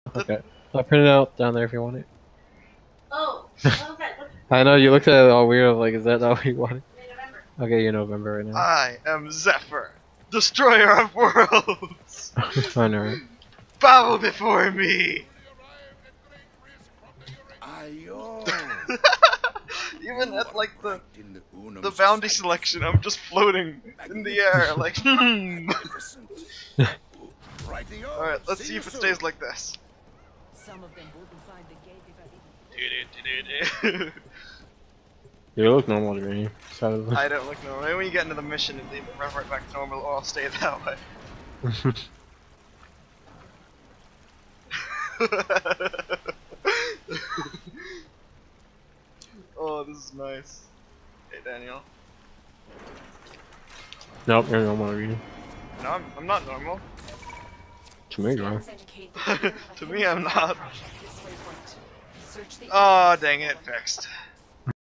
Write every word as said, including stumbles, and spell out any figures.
Okay. I'll print it out down there if you want it. Oh, okay. I know you looked at it all weird. Like, is that not what you wanted? Okay, you're November right now. I am Zephyr, destroyer of worlds. I know, right? Bow before me. Even at like the the bounty selection, I'm just floating in the air, like. Hmm. All right, let's see if it stays like this. Some of them wouldn't find the gate if I didn't. You look normal to me. So... I don't look normal. Maybe when you get into the mission, it revert back to normal, or I'll stay that way. Oh, this is nice. Hey, Daniel. Nope, you're normal to me. No, I'm, I'm not normal. To me, you are. To me, I'm not. Oh, dang it, fixed.